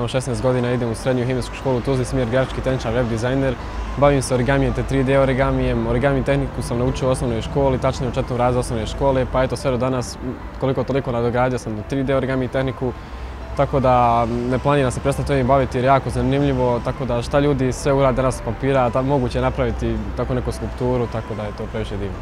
imam 16 godina, idem u srednju himijsku školu u Tuzli, smjer grafički tehničar, web dizajner. Bavim se origamijem te 3D origamijem. Origami tehniku sam naučio u osnovnoj školi, tačnije u 4. razredu osnovne škole, pa eto sve do danas koliko toliko nadogradio sam do 3D origami tehniku. Tako da ne planiram se prestati ovim baviti jer je jako zanimljivo, tako da šta ljudi sve urade danas s papira, moguće je napraviti tako neku skulpturu, tako da je to previše divno.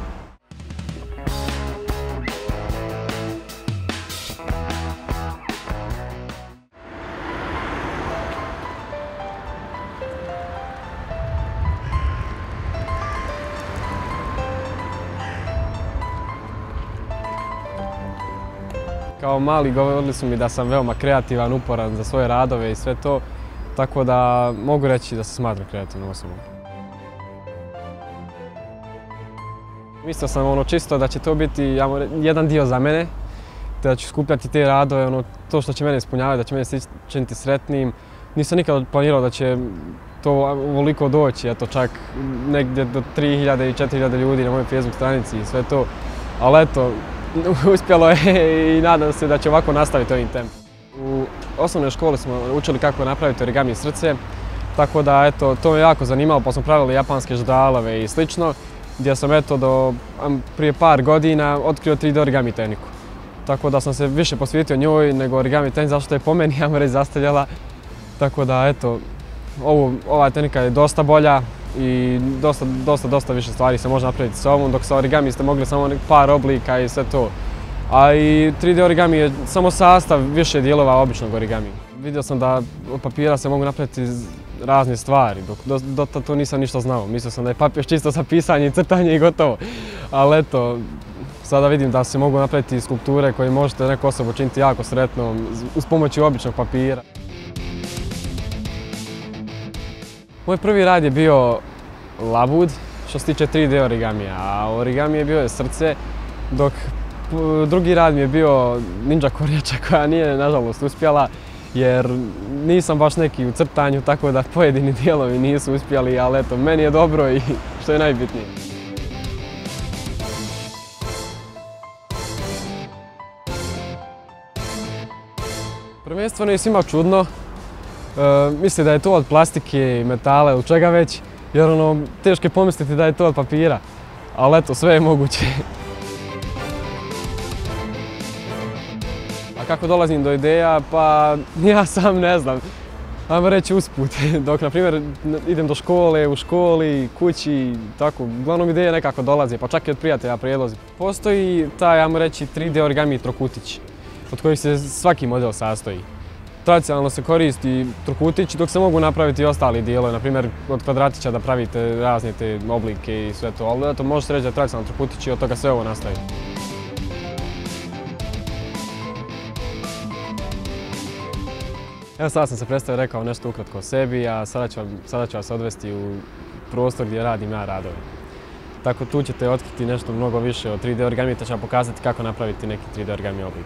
Kao mali govorili su mi da sam veoma kreativan, uporan za svoje radove i sve to, tako da mogu reći da se smatram kreativnom osobom. Mislio sam čisto da će to biti jedan dio za mene, te da ću skupljati te radove, to što će mene ispunjavati, da će mene činiti sretnim. Nisam nikad planirao da će to ovoliko doći, eto čak negdje do 3000 i 4000 ljudi na mojoj Facebook stranici i sve to, ali eto, uspjelo je i nadam se da će ovako nastaviti ovim tempom. U osnovnoj školi smo učili kako napraviti origami srce, tako da eto, to me jako zanimalo pa smo pravili japanske ždralove i slično, gdje sam eto prije par godina otkrio 3D origami tehniku. Tako da sam se više posvetio njoj nego origami tehnici, zato što je po meni, ja moram reći, zastarjela. Tako da eto, ova tehnika je dosta bolja i dosta više stvari se može napraviti s ovom, dok sa origami ste mogli samo par oblika i sve to. A i 3D origami je samo sastav više dijelova običnog origami. Vidio sam da od papira se mogu napraviti razne stvari, dok do tada to nisam ništa znao. Mislio sam da je papir čisto za pisanje i crtanje i gotovo. Ali eto, sada vidim da se mogu napraviti skulpture koje možete neku osobu učiniti jako sretnom uz pomoću običnog papira. Moj prvi rad je bio labud, što se tiče 3D origamija, a origami je bio srce, dok drugi rad mi je bio ninja kornjača koja nije nažalost uspjela, jer nisam baš neki u crtanju, tako da pojedini dijelovi nisu uspjeli, ali eto, meni je dobro i što je najbitnije. Prvenstveno je svima čudno. Misli da je to od plastike i metala ili čega već, jer teško je pomisliti da je to od papira, ali eto, sve je moguće. A kako dolazim do ideja? Pa ja sam ne znam, ajmo reći usput, dok na primjer idem do škole, u školi, kući, tako, uglavnom ideje nekako dolaze, pa čak i od prijatelja prijedlozi. Postoji taj, ajmo reći, 3D origami trokutić, od kojih se svaki model sastoji. Tradicionalno se koristi trokutić, dok se mogu napraviti i ostali dijelovi, na primjer od kvadratića da pravite razne te oblike i sve to, ali eto, može se reći da je tradicionalno trokutić i od toga sve ovo nastaje. Evo sada sam se predstavio, rekao nešto ukratko o sebi, a sada ću vas odvesti u prostor gdje radim ja radove. Tako tu ćete otkriti nešto mnogo više o 3D origami, te ću vam pokazati kako napraviti neki 3D origami oblik.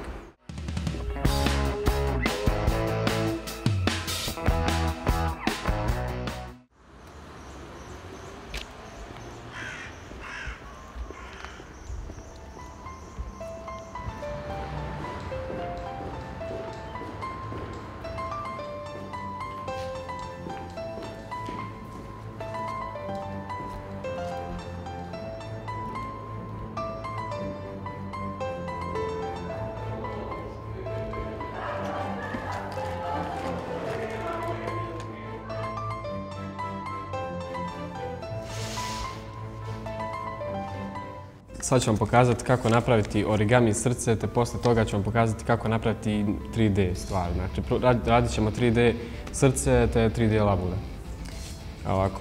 Sad ću vam pokazati kako napraviti origami srce, te poslije toga ću vam pokazati kako napraviti 3D stvar. Znači, radit ćemo 3D srce te 3D labude. Ovako.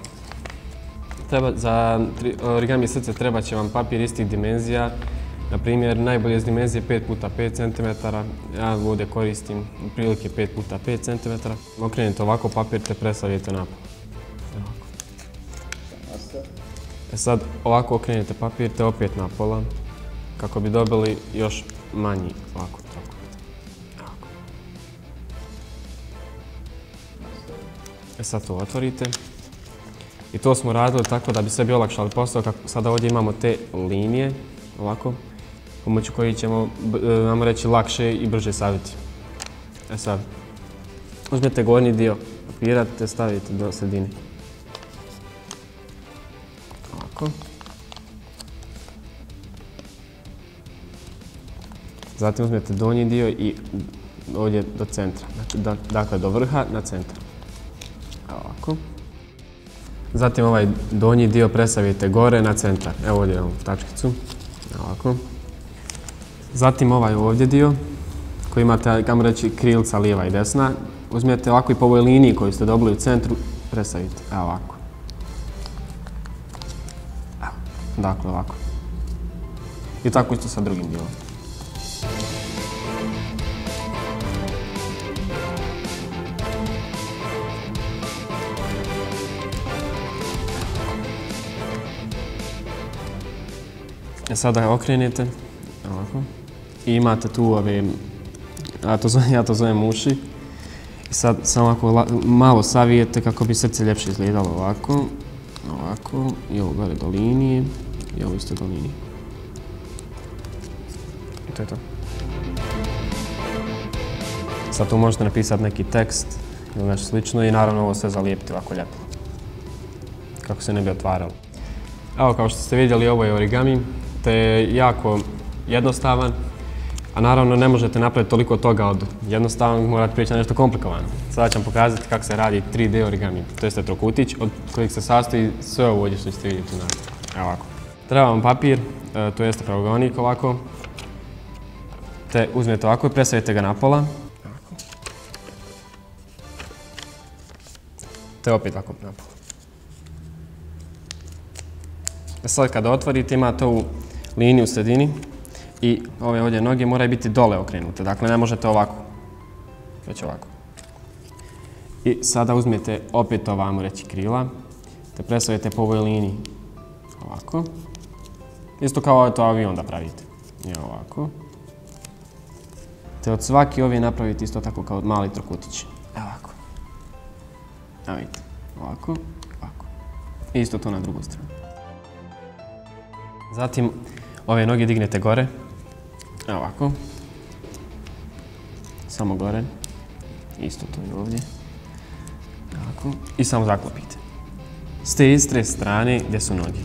Za origami srce treba će vam papir istih dimenzija. Na primjer, najbolje s dimenzije 5x5 cm. Ja ovdje koristim prilike 5x5 cm. Okrenete ovako papir te presavijete napol. Sad ovako okrenete papir te opet na pola, kako bi dobili još manji, ovako, tako. Sad to otvorite. I to smo radili tako da bi sebi olakšali posao, kako sada ovdje imamo te linije, ovako, pomoću kojih ćemo, ajmo reći, lakše i brže saviti. Sad, Uzmete gornji dio papira te stavite do sredine. Ovako. Zatim uzmete donji dio i ovdje do centra, dakle do vrha na centar. Ovako. Zatim ovaj donji dio prestavite gore na centar. Evo ovdje imamo tačkicu. Ovako. Zatim ovaj ovdje dio koji imate, ajmo reći, krilca lijeva i desna. Uzmete ovako i po ovoj liniji koju ste dobili u centru, prestavite. Evo ovako. Evo. Dakle ovako. I tako isto sa drugim dijelom. Sada okrenete, ovako, i imate tu ove, ja to zovem uši. I sad samo ovako malo savijete kako bi srce ljepše izgledalo ovako, ovako, i ovo gore do linije, i ovo isto do linije. I to je to. Sad tu možete napisati neki tekst ili nešto slično i naravno ovo sve zalijepiti ovako lijepo. Kako se ne bi otvaralo. Evo, kao što ste vidjeli, ovo je origami. Te je jako jednostavan, a naravno ne možete napraviti toliko toga od jednostavan, morate prijeći na nešto komplikovano. Sada ću vam pokazati kako se radi 3D origami, to jeste trokutić od kojeg se sastoji sve ovo ovdje što ćete vidjeti u nas. Evo ovako. Treba vam papir, to jeste pravogonik ovako, te uzmete ovako i prestavite ga na pola. Te opet ovako na pola. Sad kada otvorite imate ovu liniju u sredini i ove ovdje noge moraju biti dole okrenute, dakle ne možete ovako, već ovako. I sada uzmete opet ovamo reći krila, te prestavite po ovoj liniji, ovako. Isto kao to avion da pravite, i ovako. Te od svaki ovi napravite isto tako kao mali trokutić, ovako. Evo vidite, ovako, ovako. I isto to na drugu stranu. Zatim ove noge dignete gore, evo ovako, samo gore, isto to i ovdje, ovako, i samo zaklopite. S te iste strane gdje su noge.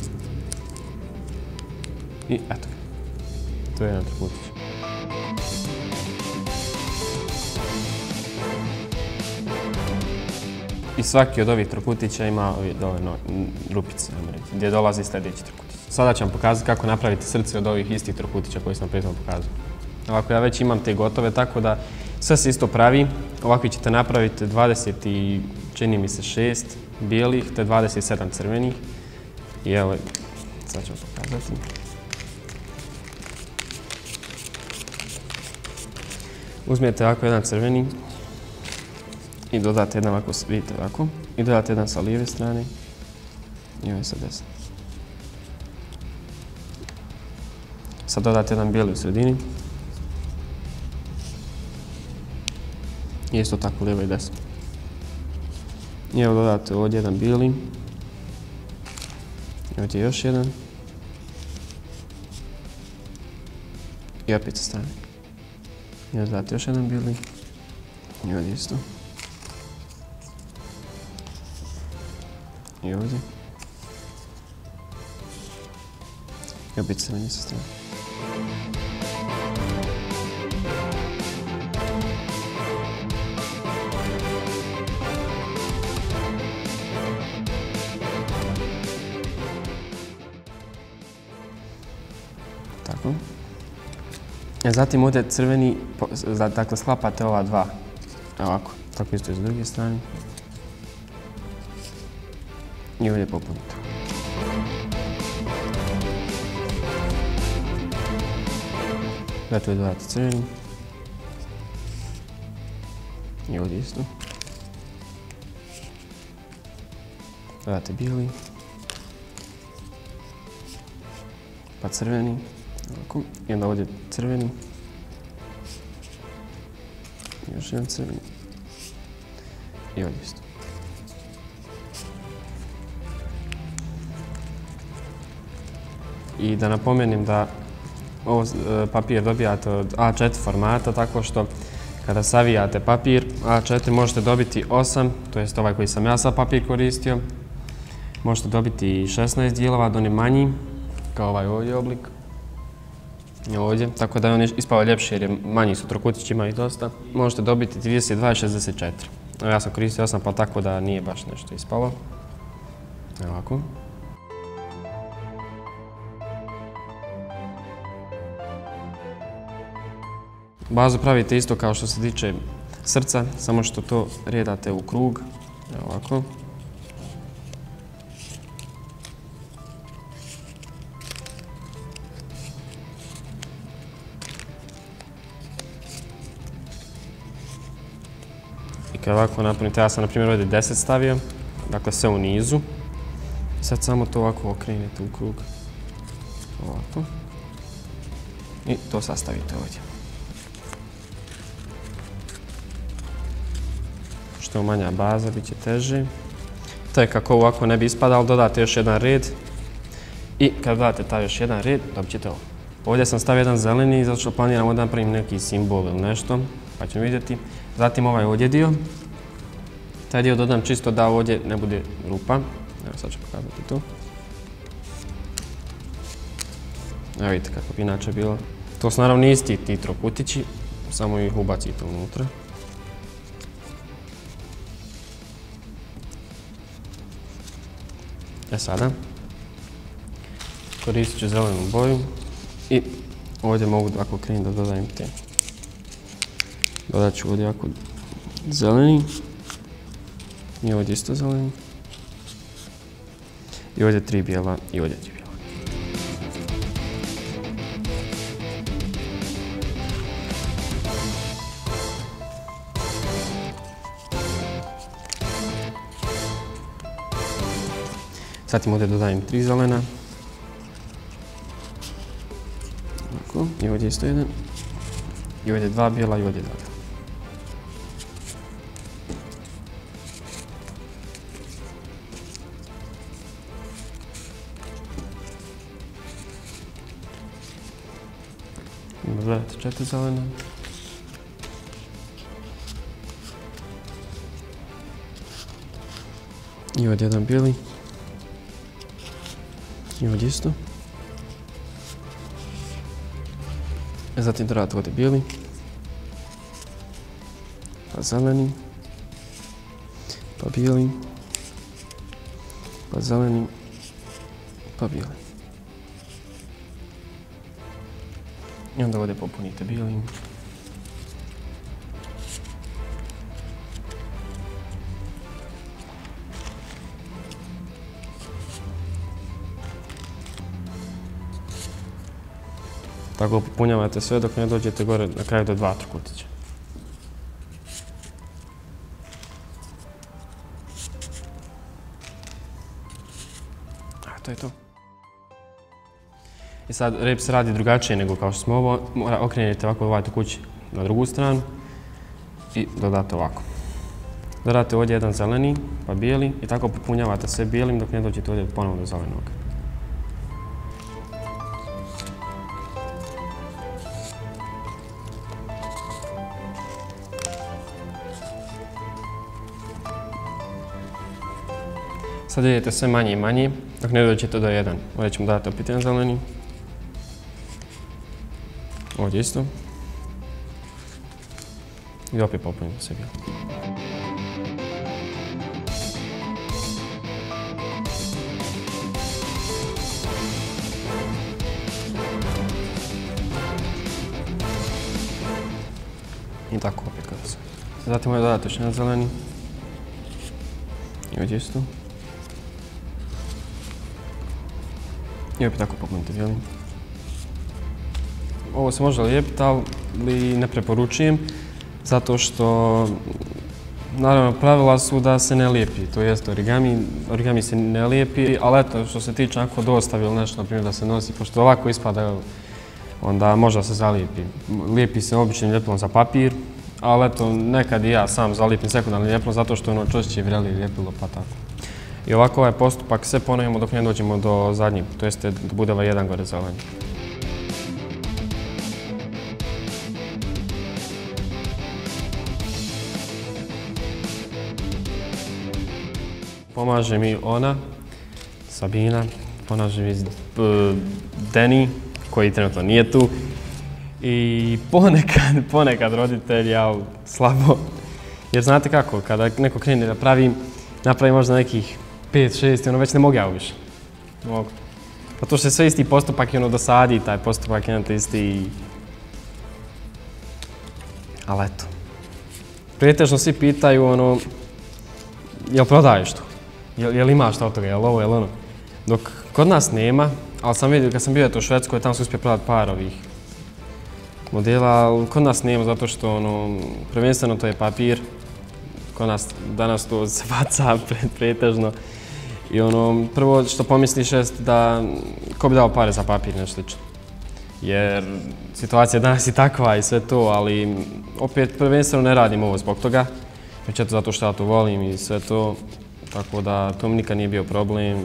I eto, to je jedan trokutić. I svaki od ovih trokutića ima ove rupice, gdje dolazi sljedeći trokutić. Sada ću vam pokazati kako napraviti srce od ovih istih trokutića koji sam prije pokazao. Ovako, ja već imam te gotove, tako da sve se isto pravi. Ovakvi ćete napraviti 20 i čini mi se 6 bijelih, te 27 crvenih. I evo, sad ću vam pokazati. Uzmijete ovako jedan crveni i dodate jedan ovako, vidite ovako, i dodate jedan sa lijeve strane i ovaj sa desne. Sad dodate jedan bijeli u sredini. I isto tako lijevo i desno. I evo dodate ovdje jedan bijeli. I ovdje još jedan. I opet sa strane. I ovdje dodate još jedan bijeli. I ovdje isto. I ovdje. I opet crveni sa strane. Tako. Zatim ovdje crveni, dakle sklapate ova dva. Ovako, tako isto i s druge strane. I ovdje popunite. Dakle, dodate crveni. I ovdje isto. Dodate bijeli. Pa crveni. Ovako. I onda ovdje crveni. I još jedan crveni. I ovdje isto. I da napomenem da ovo papir dobijate od A4 formata, tako što Kada savijate papir A4 možete dobiti 8, to jest ovaj koji sam ja sad papir koristio. Možete dobiti 16 dijelova, da on je manji, kao ovaj ovdje oblik. Ovdje, tako da je on ispao ljepši jer je manji su trokutići, ima ih dosta. Možete dobiti 32 i 64. Ja sam koristio 8, pa tako da nije baš nešto ispalo. Evo ovako. Bazu pravite isto kao što se tiče srca, samo što to redate u krug. Evo ovako. I kad ovako napunite, ja sam na primjer ovdje 10 stavio, dakle sve u nizu. Sad samo to ovako okrenete u krug. Ovako. I to sastavite ovdje. Što je manja baza, bit će teže. To je kako ovako ne bi ispadalo, dodate još jedan red. I kad dodate taj još jedan red, dobit ćete ovo. Ovdje sam stavio jedan zeleni, zato što planiram da napravim neki simbol ili nešto, pa ćemo vidjeti. Zatim ovaj ovdje dio. Taj dio dodam čisto da ovdje ne bude rupa. Evo sad ću pokazati to. Evo vidite kako bi inače bilo. To su naravno isti ti trokutići, samo ih ubacite unutra. Sada koristit ću zelenu boju i ovdje mogu ako krenem da dodajem te. Dodat ću ovdje ovako zeleni i ovdje isto zeleni i ovdje 3 bijela i ovdje 3 bijela. Zatim ovdje dodajem 3 zelena. Ovako, i ovdje isto jedan. I ovdje 2 bijela i ovdje 2 bijela. Dodajte 4 zelena. I ovdje jedan bijeli. I ovdje isto. Zatim dodate ovdje bijeli. Pa zeleni. Pa bijeli. Pa zeleni. Pa bijeli. I onda ovdje popunite bijelim. Tako popunjavate sve dok ne dođete gore na kraju do 2 trokutića. A to je to. I sad rep se radi drugačije nego kao što smo ovo. Okrenete ovako ovaj trokutić na drugu stranu i dodate ovako. Dodate ovdje jedan zeleni, pa bijeli i tako popunjavate sve bijelim dok ne dođete ovdje ponovno do zelenog. Sad idete sve manje i manje, dok ne dođete do 1. Ovdje ćemo dati opet jedan zeleni. Ovdje isto. I opet popunimo sve bijelo. I tako opet kada se. Zatim ovdje dodate još jedan zeleni. I ovdje isto. I opet tako popunite bijelim. Ovo se može lijepiti, ali ne preporučujem, zato što naravno pravila su da se ne lijepi, to jest origami se ne lijepi, ali eto što se tiče ako dostavi ili nešto, na primjer da se nosi, pošto ovako ispada, onda možda se zalijepi. Lijepi se običnim ljepilom za papir, ali eto nekad i ja sam zalijepim sekundarnim ljepilom zato što je ono čvršće vreli ljepilo pa tako. I ovako ovaj postupak sve ponovimo dok ne dođemo do zadnjeg, to jeste da bude ovaj jedan gore zeleni. Pomaže mi ona, Sabina, pomaže mi Deni, koji trenutno nije tu. I ponekad roditelj, ja slabo. Jer znate kako, kada neko krene da napravi možda nekih 5-6 i ono već ne mogu ja više. Mogu. Pa to što je sve isti postupak i ono dosadi, taj postupak je to isti. Ali eto. Pretežno svi pitaju ono, jel prodaješ tu? Jel imaš šta od toga, jel ovo, jel ono? Dok kod nas nema, ali sam vidio kad sam bio u Švedskoj, tamo sam uspio prodati par ovih modela, ali kod nas nema zato što ono, prvenstveno to je papir. Kod nas danas to se baca pretežno. I ono, prvo što pomisliš jest da ko bi dao pare za papir, nešto slično. Jer situacija danas je takva i sve to, ali opet prvenstveno ne radim ovo zbog toga. Već eto zato što ja to volim i sve to, tako da to mi nikad nije bio problem.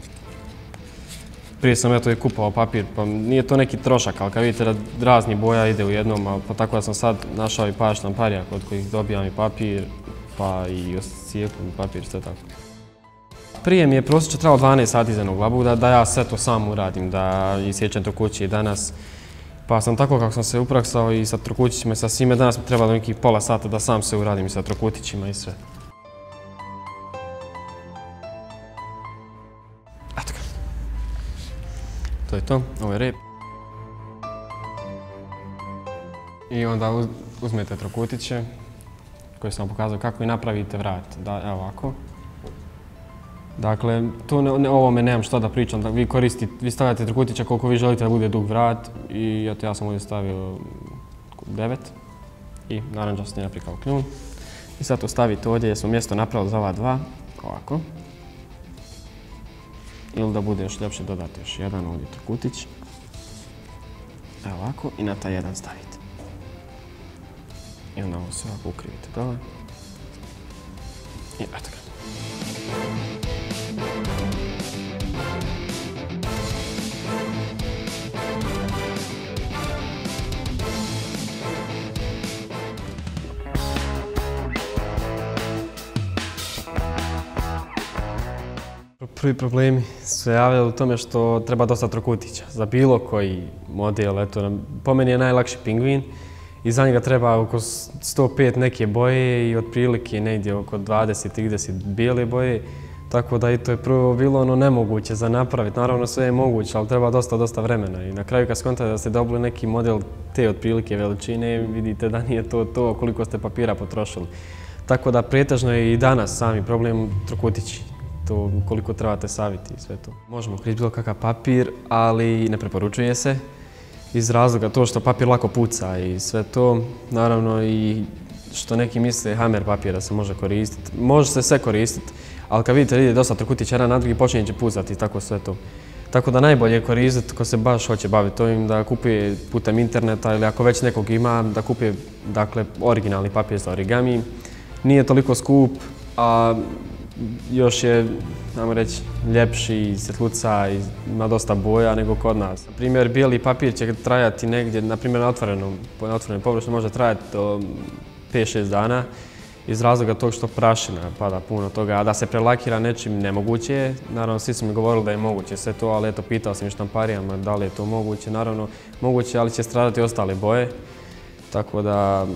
Prije sam eto i kupao papir, pa nije to neki trošak, ali kad vidite da razni boja ide u jednom, pa tako da sam sad našao i par štamparija kod kojih dobijam i papir, pa i cijepim papir, sve tako. Prije mi je prosječno trebalo 12 sati za jednog labu, da ja sve to sam uradim, da isječem to kući i danas. Pa sam tako kako sam se upraksao i sa trokutićima i sa svime, danas mi trebalo nekih pola sata da sam se uradim i sa trokutićima i sve. Eto ga. To je to, ovo je rep. I onda uzmete trokutiće koje sam vam pokazao kako i napravite vrat. Evo ovako. Dakle, o ovome nemam što da pričam, vi stavljate trokutića koliko vi želite da bude dug vrat i eto ja sam ovdje stavio 9 i naranđasti naprikao kljun. I sad to stavite ovdje jer smo mjesto napravili za ova dva, ovako. Ili da bude još ljepše dodati još jedan ovdje trokutić. Evo ovako i na taj jedan stavite. I onda ovo sve ovako ukrivite dole. I eto ga. Prvi problemi su se javljali u tome što treba dosta trokutića. Za bilo koji model, eto, po meni je najlakši pingvin i za njega treba oko 105 neke boje i otprilike negdje oko 20-30 bijele boje. Tako da i to je prvo bilo ono nemoguće za napraviti. Naravno sve je moguće, ali treba dosta vremena. I na kraju kad skontate da ste dobili neki model te otprilike veličine, vidite da nije to koliko ste papira potrošili. Tako da pretežno je i danas sami problem trokutići. To koliko trebate saviti i sve to. Možemo koristiti bilo kakav papir, ali ne preporučuje se iz razloga to što papir lako puca i sve to. Naravno i što neki misle hammer papir da se može koristiti. Može se sve koristiti, ali kad vidite da ide dosta trokutića jedan na drugi počinje će pucati i tako sve to. Tako da najbolje je koristiti ko se baš hoće baviti ovim da kupuje putem interneta ili ako već nekog ima da kupuje dakle, originalni papir za origami. Nije toliko skup, a još je, ajmo reći, ljepši i svjetluca i ima dosta boja nego kod nas. Na primjer, bijeli papir će trajati negdje, na primjer na otvorenoj površini može trajati do 5-6 dana iz razloga tog što prašina pada puno toga, a da se prelakira nečim nemoguće je. Naravno, svi su mi govorili da je moguće sve to, ali eto, pitao sam i štamparijama da li je to moguće. Naravno, moguće, ali će stradati ostale boje. Tako da,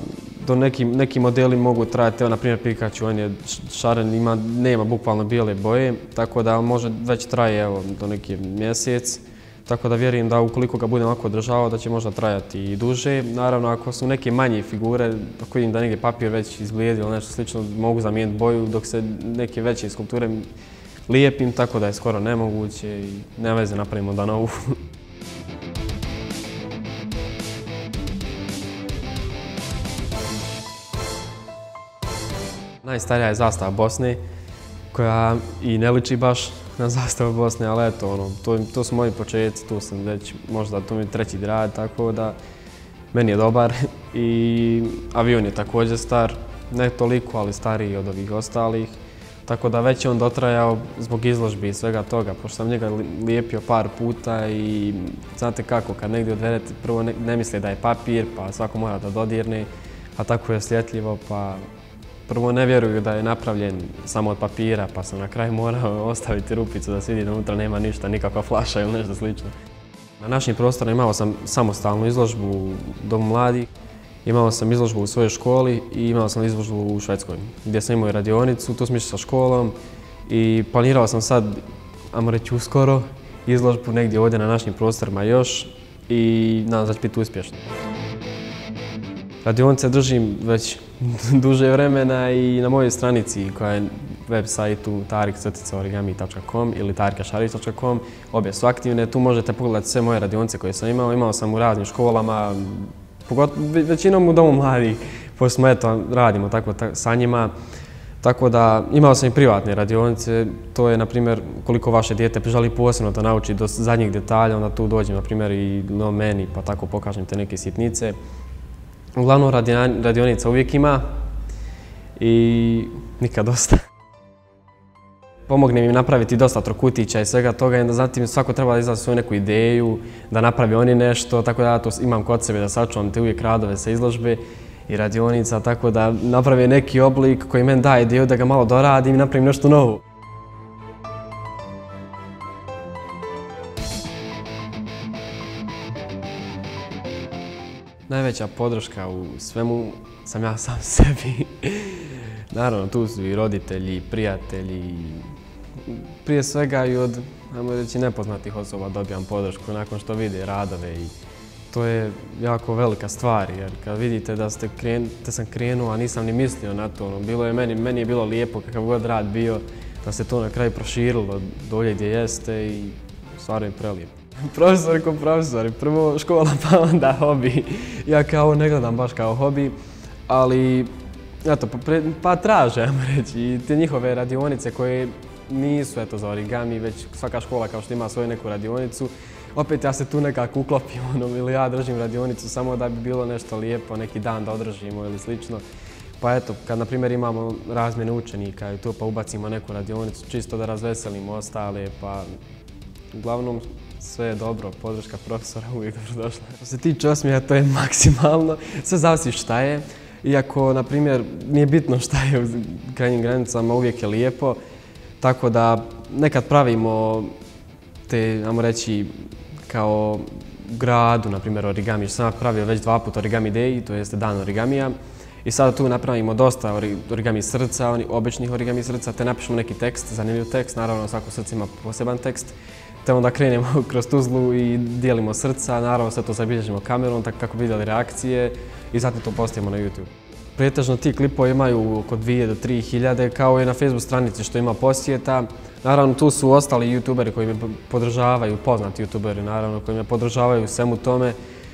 neki modeli mogu trajati, evo na primjer Pikachu, on je šaren, nema bukvalno bijele boje, tako da može već traje evo, do neki mjesec. Tako da vjerujem da ukoliko ga budem ovako održavao da će možda trajati i duže. Naravno, ako su neke manje figure, ako vidim da negdje papir već izblijedi ili nešto slično, mogu zamijeniti boju dok se neke veće skulpture lijepim, tako da je skoro nemoguće i nema veze napravimo da novu. Najstarija je zastava Bosne, koja i ne liči baš na zastavu Bosne, ali eto, to su moji početci, tu sam već možda to mi je 3. grad, tako da meni je dobar. I avion je također star, ne toliko, ali stariji od ovih ostalih. Tako da već je on dotrajao zbog izložbi i svega toga, pošto sam njega lijepio par puta i znate kako, kad negdje odvedete, prvo ne misle da je papir, pa svako mora da dodirne, a tako je osjetljivo, pa prvo ne vjeruju da je napravljen samo od papira, pa sam na kraju morao ostaviti rupicu da se vidi da unutra nema ništa, nikakva flaša ili nešto slično. Na našim prostorima imao sam samostalnu izložbu u Domu mladih, imao sam izložbu u svojoj školi i imao sam izložbu u Švedskoj, gdje sam imao i radionicu, tu smo išli sa školom i planirao sam sad, ajmo reći uskoro, izložbu negdje ovdje na našim prostorima još i nadam se da će biti uspješno. Radionice držim već duže vremena i na mojoj stranici koja je web sajtu tarik-origami.com ili tarikašarić.com. Obje su aktivne, tu možete pogledati sve moje radionice koje sam imao. Imao sam u raznim školama, većinom u Domu mladih, pošto smo radimo tako sa njima. Tako da imao sam i privatne radionice, to je na primjer koliko vaše dijete želi posebno to nauči do zadnjih detalja, onda tu dođem na primjer i na meni pa tako pokažem te neke sitnice. Uglavnom radionica uvijek ima i nikad dosta. Pomogne mi napraviti dosta trokutića i svega toga i zatim svako treba da izlazi svoju neku ideju, da napravi oni nešto, tako da ja to imam kod sebe da sačuvam te uvijek radove sa izložbe i radionica, tako da napravi neki oblik koji meni daje ideju da ga malo doradim i napravim nešto novo. Najveća podrška u svemu sam ja sam sebi. Naravno, tu su i roditelji, prijatelji, prije svega i od, ajmo reći, nepoznatih osoba dobijam podršku nakon što vide radove i to je jako velika stvar, jer kad vidite da sam krenuo, a nisam ni mislio na to, meni je bilo lijepo kakav god rad bio, da se to na kraju proširilo dolje gdje jeste i stvarno je prelijepo. Profesori ko profesori, prvo škola pa onda hobi. Ja kao ne gledam baš kao hobi, ali eto, pa traže, ajmo reći, i te njihove radionice koje nisu eto za origami, već svaka škola kao što ima svoju neku radionicu. Opet ja se tu nekako uklopim ili ja držim radionicu samo da bi bilo nešto lijepo, neki dan da održimo ili slično. Pa eto, kad na primjer imamo razmjene učenika i tu pa ubacimo neku radionicu čisto da razveselimo ostale, pa uglavnom sve je dobro, podrška profesora uvijek dobrodošla. Što se tiče osmijeha, to je maksimalno, sve zavisi šta je. Iako, na primjer, nije bitno šta je u krajnjim granicama, uvijek je lijepo. Tako da nekad pravimo te, ajmo reći, kao u gradu, na primjer, origami. Što sam napravio već 2 puta Origami Day, to jeste dan origamija. I sada tu napravimo dosta origami srca, običnih origami srca, te napišemo neki tekst, zanimljiv tekst, naravno svako srce ima poseban tekst. Te onda krenemo kroz Tuzlu i dijelimo srca, naravno sve to zabilježimo kamerom tako kako bi vidjeli reakcije i zatim to postavimo na YouTube. Pretežno ti klipovi imaju oko 2 do 3 hiljade, kao i na Facebook stranici što ima posjeta. Naravno tu su ostali youtuberi koji me podržavaju, poznati youtuberi naravno, koji me podržavaju u svemu tome.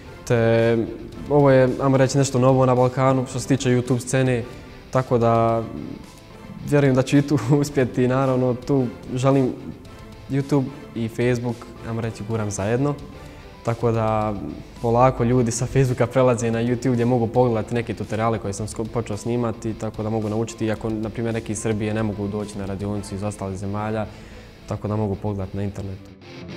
Te ovo je, ajmo reći, nešto novo na Balkanu što se tiče YouTube scene, tako da vjerujem da ću i tu uspjeti. Naravno tu želim YouTube i Facebook, ajmo reći, guram zajedno. Tako da polako ljudi sa Facebooka prelaze na YouTube gdje mogu pogledati neke tutoriale koje sam počeo snimati, tako da mogu naučiti, iako na primjer neki iz Srbije ne mogu doći na radionicu iz ostalih zemalja, tako da mogu pogledati na internetu.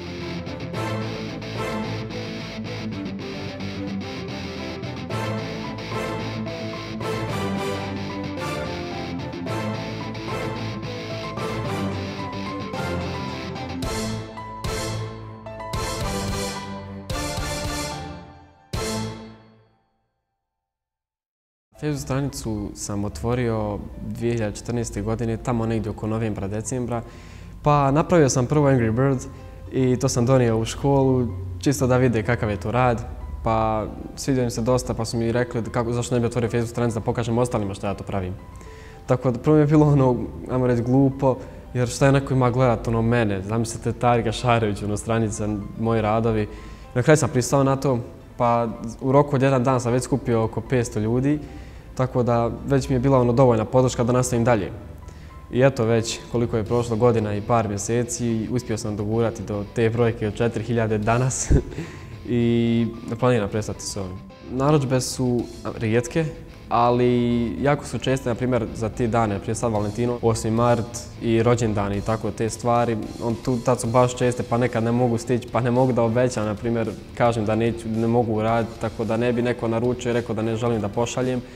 Facebook stranicu sam otvorio 2014. godine, tamo negdje oko novembra, decembra. Pa napravio sam prvo Angry Bird i to sam donio u školu, čisto da vide kakav je to rad. Pa svidio im se dosta, pa su mi rekli zašto ne bi otvorio Facebook stranicu da pokažem ostalima što ja to pravim. Tako da prvo mi je bilo ono, ajmo reći, glupo, jer šta je neko ima gledat mene, zamislite Tarika Šarević, stranica, moji radovi. Na kraju sam pristao na to, pa u roku od 1 dan sam već skupio oko 500 ljudi. Tako da već mi je bila dovoljna podrška da nastavim dalje. I eto već koliko je prošlo godina i par mjeseci, uspio sam dogurati do te brojke od 4000 danas i planiram prestati s ovim. Narudžbe su rijetke, ali jako su česte, na primjer, za te dane, prije sad Valentino, 8. mart i rođendani i tako te stvari. Tad su baš česte, pa nekad ne mogu stići, pa ne mogu da obećam, na primjer, kažem da ne mogu raditi, tako da ne bi neko naručio i rekao da ne želim da pošaljem.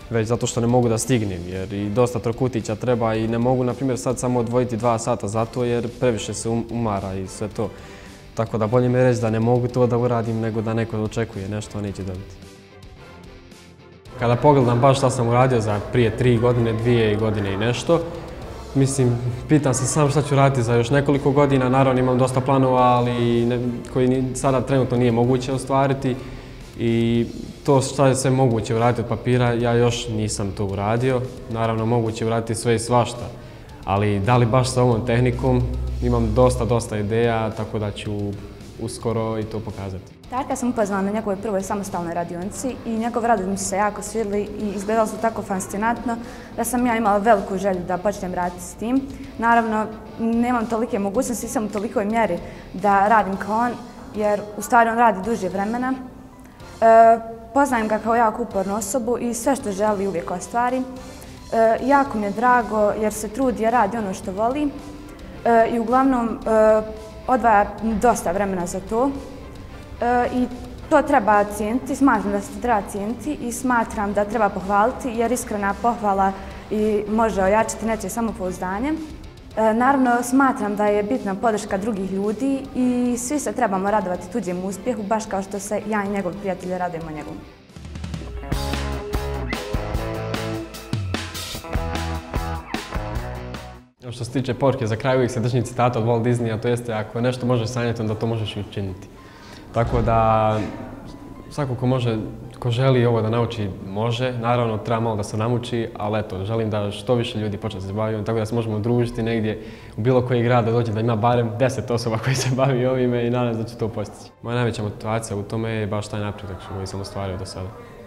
već zato što ne mogu da stignem jer i dosta trokutića treba i ne mogu, na primjer, sad samo odvojiti 2 sata za to jer previše se umara i sve to. Tako da bolje mi je reći da ne mogu to da uradim nego da neko očekuje nešto, a neće dobiti. Kada pogledam baš šta sam uradio za prije 3 godine, 2 godine i nešto, mislim, pitam se sam šta ću raditi za još nekoliko godina, naravno imam dosta planova, ali koji sada trenutno nije moguće ostvariti. I to šta je sve moguće uraditi od papira, ja još nisam to uradio. Naravno, moguće uraditi sve i svašta, ali da li baš sa ovom tehnikom, imam dosta ideja, tako da ću uskoro i to pokazati. Darka sam upoznala na njegovoj prvoj samostalnoj radionici i njegov radovi mi su se jako svidjeli i izgledali su tako fascinantno da sam ja imala veliku želju da počnem raditi s tim. Naravno, nemam tolike mogućnosti, nisam u tolikoj mjeri da radim kao on, jer u stvari on radi duže vremena. Poznajem ga kao jako upornu osobu i sve što želi uvijek ostvari. Jako mi je drago jer se trudi jer radi ono što voli i uglavnom odvaja dosta vremena za to. I to treba cijeniti, smatram da se to treba cijeniti i smatram da treba pohvaliti jer iskrena pohvala i može ojačati nečije samopouzdanje. Naravno, smatram da je bitna podrška drugih ljudi i svi se trebamo radovati tuđem uspjehu, baš kao što se ja i njegov prijatelj radujemo njegovom. Što se tiče poruke, za kraj uvijek se držim citata od Walt Disneya, to jeste ako nešto možeš sanjati, onda to možeš i učiniti. Tako da, svako ko želi ovo da nauči, može. Naravno, treba malo da se namuči, ali eto, želim da što više ljudi počne se baviti, tako da se možemo družiti negdje u bilo koji grad, da dođe da ima barem 10 osoba koji se bavi ovime i nadam se da ću to postići. Moja najveća motivacija u tome je baš taj napredak koji sam ostvario do sada.